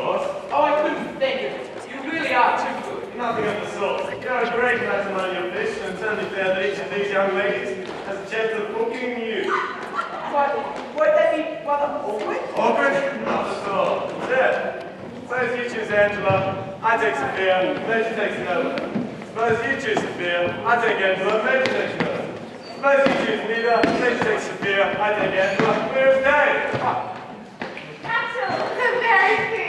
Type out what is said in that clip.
sort. Oh, I couldn't think of it. You really are too good. Nothing of the sort. You're a great matrimonial fish, and it's only fair that each of these young ladies has a chance of booking you. But would that be rather awkward? Awkward? Not at all. Instead, suppose you choose Angela, I take Saphir, then she takes another. Suppose you choose Saphir, I take Angela, then she takes another. Suppose you choose Nita, then she takes Saphir, I take Angela, Wensday. Absolutely, the very